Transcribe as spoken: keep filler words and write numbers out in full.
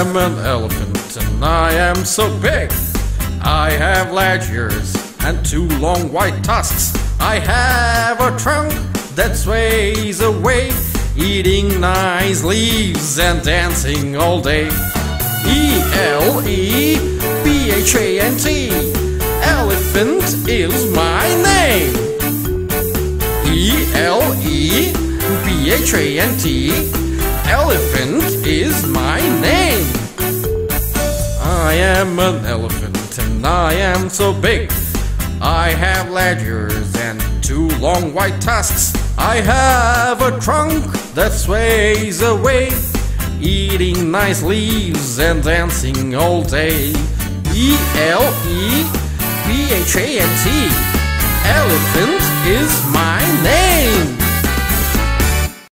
am an elephant and I am so big. I have large ears and two long white tusks. I have a trunk that sways away, eating nice leaves and dancing all day. E L E P H A N T, elephant is my name. E L E P H A N T, elephant is my name. I am an elephant and I am so big. I have large ears and two long white tusks. I have a trunk that sways away, eating nice leaves and dancing all day. E L E P H A N T, elephant